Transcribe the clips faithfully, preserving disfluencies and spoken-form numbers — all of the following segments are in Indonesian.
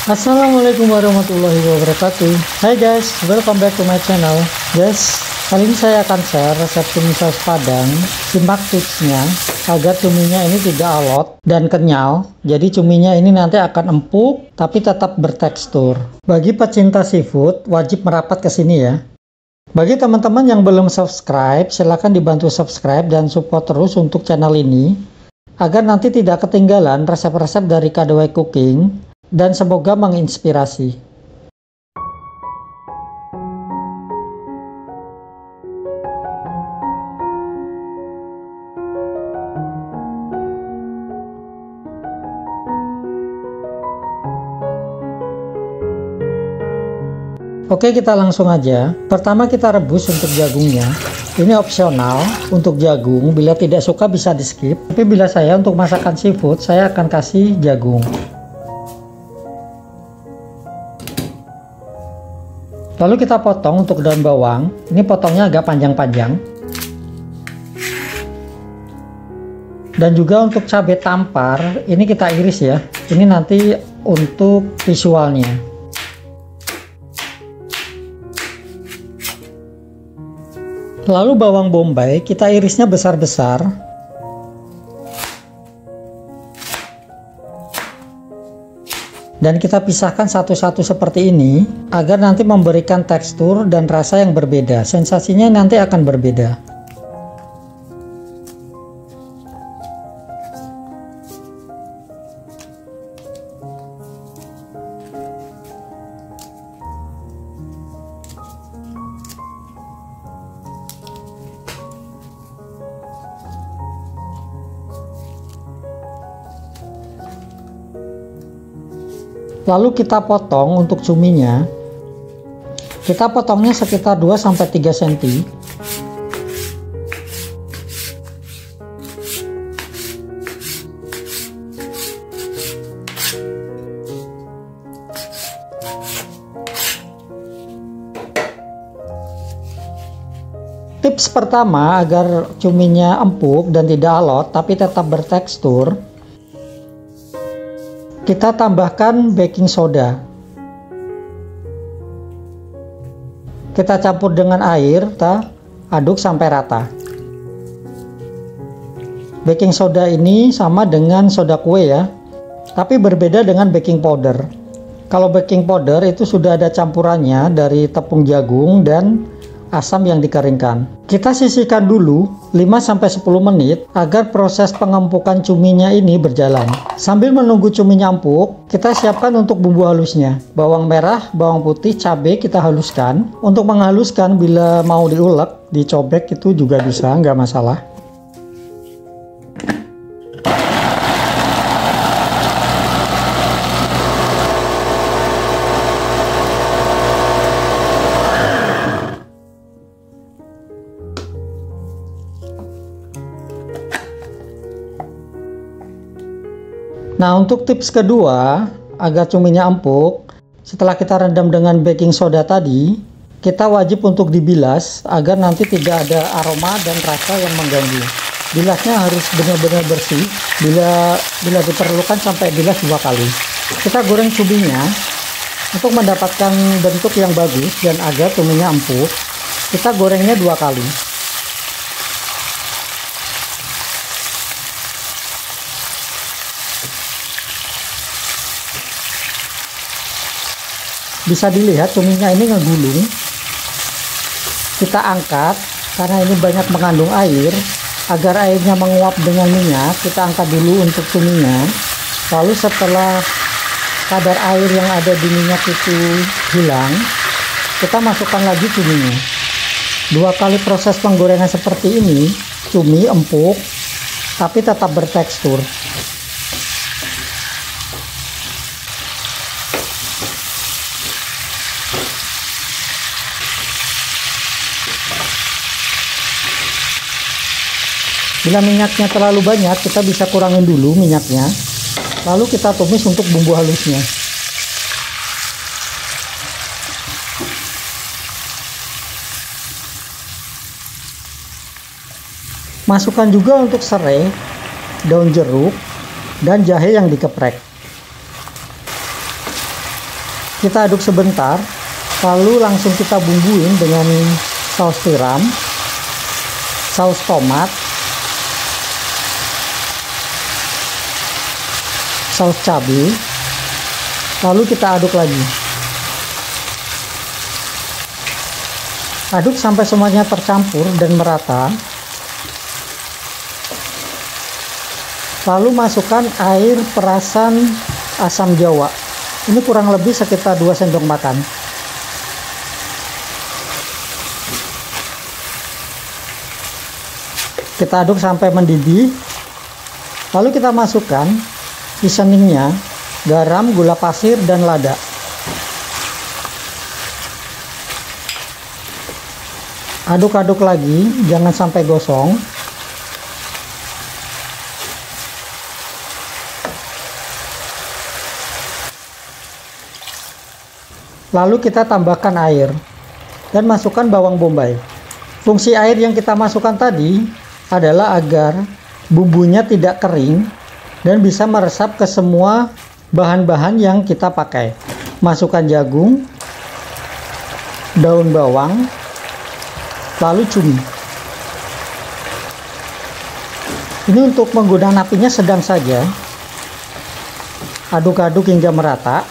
Assalamualaikum warahmatullahi wabarakatuh. Hai guys, welcome back to my channel. Guys, kali ini saya akan share resep cumi saus padang. Simak tipsnya agar cuminya ini tidak alot dan kenyal. Jadi cuminya ini nanti akan empuk tapi tetap bertekstur. Bagi pecinta seafood wajib merapat ke sini ya. Bagi teman-teman yang belum subscribe, silahkan dibantu subscribe dan support terus untuk channel ini agar nanti tidak ketinggalan resep-resep dari K D W Cooking dan semoga menginspirasi. Oke, kita langsung aja. Pertama kita rebus untuk jagungnya. Ini opsional untuk jagung, bila tidak suka bisa di skip. Tapi bila saya untuk masakan seafood, saya akan kasih jagung. Lalu kita potong untuk daun bawang. Ini potongnya agak panjang-panjang. Dan juga untuk cabai tampar, ini kita iris ya. Ini nanti untuk visualnya. Lalu bawang bombay kita irisnya besar-besar. Dan kita pisahkan satu-satu seperti ini agar nanti memberikan tekstur dan rasa yang berbeda. Sensasinya nanti akan berbeda. Lalu kita potong untuk cuminya. Kita potongnya sekitar dua sampai tiga sentimeter. Tips pertama agar cuminya empuk dan tidak alot tapi tetap bertekstur, kita tambahkan baking soda. Kita campur dengan air, kita aduk sampai rata. Baking soda ini sama dengan soda kue ya, tapi berbeda dengan baking powder. Kalau baking powder itu sudah ada campurannya dari tepung jagung dan asam yang dikeringkan. Kita sisihkan dulu lima sampai sepuluh menit agar proses pengempukan cuminya ini berjalan. Sambil menunggu cuminya empuk, kita siapkan untuk bumbu halusnya. Bawang merah, bawang putih, cabai kita haluskan. Untuk menghaluskan bila mau diulek, dicobek itu juga bisa, nggak masalah. Nah, untuk tips kedua, agar cuminya empuk, setelah kita rendam dengan baking soda tadi, kita wajib untuk dibilas agar nanti tidak ada aroma dan rasa yang mengganggu. Bilasnya harus benar-benar bersih, bila bila diperlukan sampai bilas dua kali. Kita goreng cuminya untuk mendapatkan bentuk yang bagus dan agar cuminya empuk. Kita gorengnya dua kali. Bisa dilihat cuminya ini ngegulung. Kita angkat karena ini banyak mengandung air. Agar airnya menguap dengan minyak, kita angkat dulu untuk cuminya. Lalu setelah kadar air yang ada di minyak itu hilang, kita masukkan lagi cuminya. Dua kali proses penggorengan seperti ini, cumi empuk tapi tetap bertekstur. Bila minyaknya terlalu banyak, kita bisa kurangin dulu minyaknya. Lalu kita tumis untuk bumbu halusnya. Masukkan juga untuk serai, daun jeruk, dan jahe yang dikeprek. Kita aduk sebentar, lalu langsung kita bumbuin dengan saus tiram, saus tomat, saus cabai, lalu kita aduk lagi. Aduk sampai semuanya tercampur dan merata. Lalu masukkan air perasan asam jawa. Ini kurang lebih sekitar dua sendok makan. Kita aduk sampai mendidih. Lalu kita masukkan seasoningnya, garam, gula pasir, dan lada. Aduk-aduk lagi, jangan sampai gosong. Lalu kita tambahkan air dan masukkan bawang bombay. Fungsi air yang kita masukkan tadi adalah agar bumbunya tidak kering dan bisa meresap ke semua bahan-bahan yang kita pakai. Masukkan jagung, daun bawang, lalu cumi. Ini untuk menggunakan apinya sedang saja. Aduk-aduk hingga merata.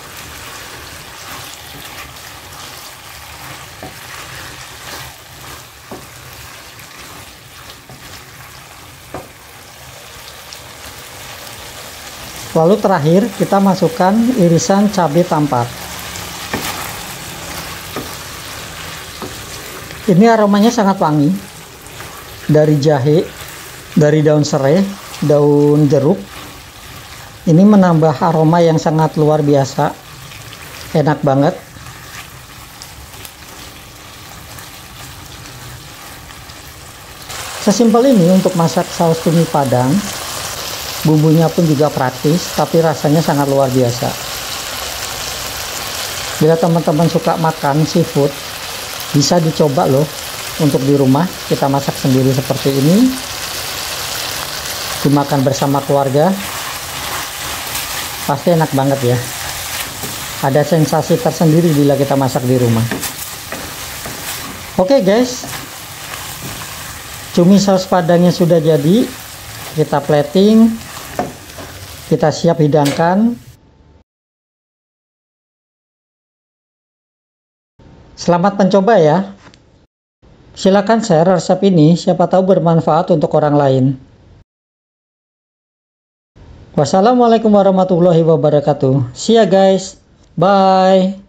Lalu terakhir kita masukkan irisan cabai tampar. Ini aromanya sangat wangi. Dari jahe, dari daun serai, daun jeruk. Ini menambah aroma yang sangat luar biasa. Enak banget. Sesimpel ini untuk masak saus cumi Padang. Bumbunya pun juga praktis, tapi rasanya sangat luar biasa. Bila teman-teman suka makan seafood, bisa dicoba loh untuk di rumah. Kita masak sendiri seperti ini, dimakan bersama keluarga, pasti enak banget ya. Ada sensasi tersendiri bila kita masak di rumah. Oke guys, cumi saus Padangnya sudah jadi. Kita plating, kita siap hidangkan. Selamat mencoba ya. Silakan share resep ini, siapa tahu bermanfaat untuk orang lain. Wassalamualaikum warahmatullahi wabarakatuh. See ya guys. Bye.